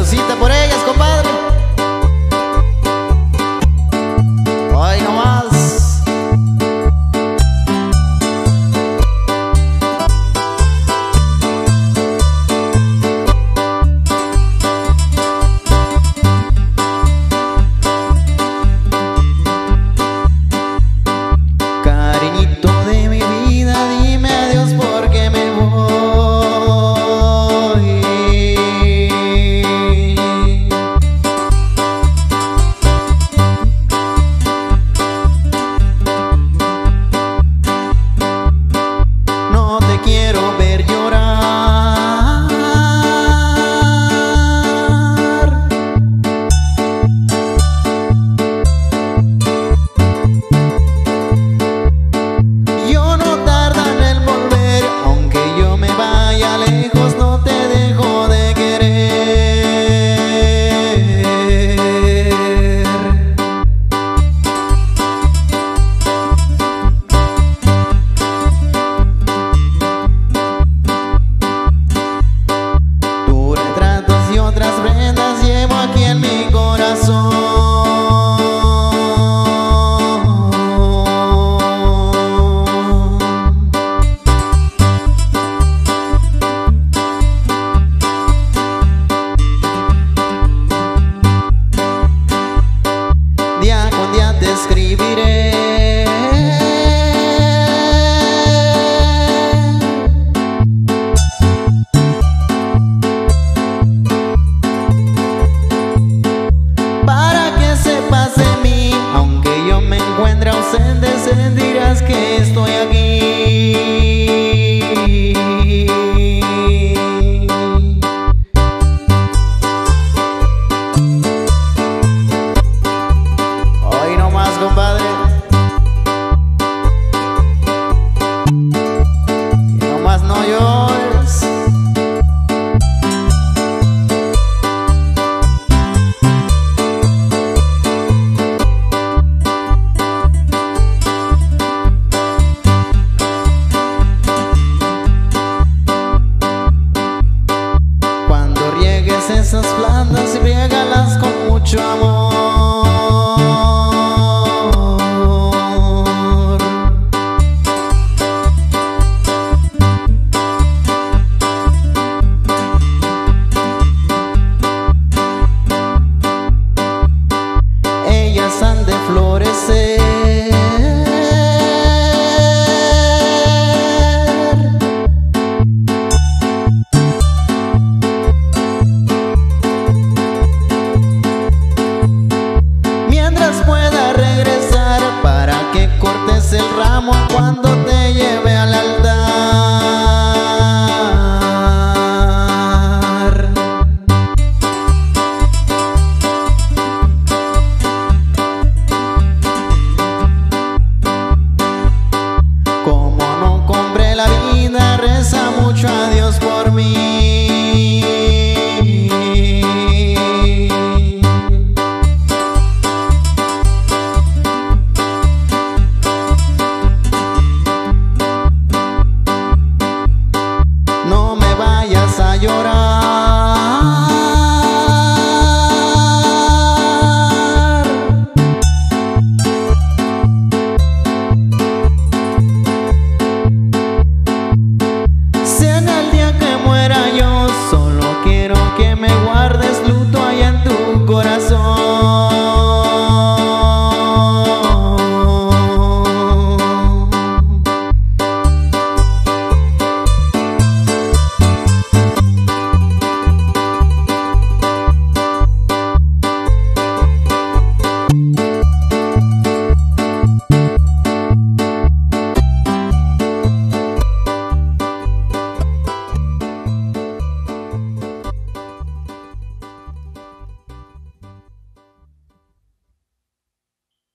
Salucita por ellas, compadre. Hoy nomás. Cariñito de mi vida, dime adiós porque me voy. No te quiero ver llorar. Yo no tardaré en volver, aunque yo me vaya lejos, no te dejo de querer. Tus retratos y otras prendas llevo aquí en mi corazón. Día con día te escribiré. Para que sepas de mí, aunque yo me encuentre ausente, sentirás que estoy aquí. Hoy no más, compadre. Y no más no llores. Cuando riegues esas plantas, riégalas con mucho amor. Ellas han de florecer. Mientras pueda regresar para que cortes el ramo cuando te lleve al altar. Como no compré la vida, reza mucho a Dios por mí. No me vayas a llorar. Si en el día que muera yo, solo quiero que me guardes luto allá en tu corazón.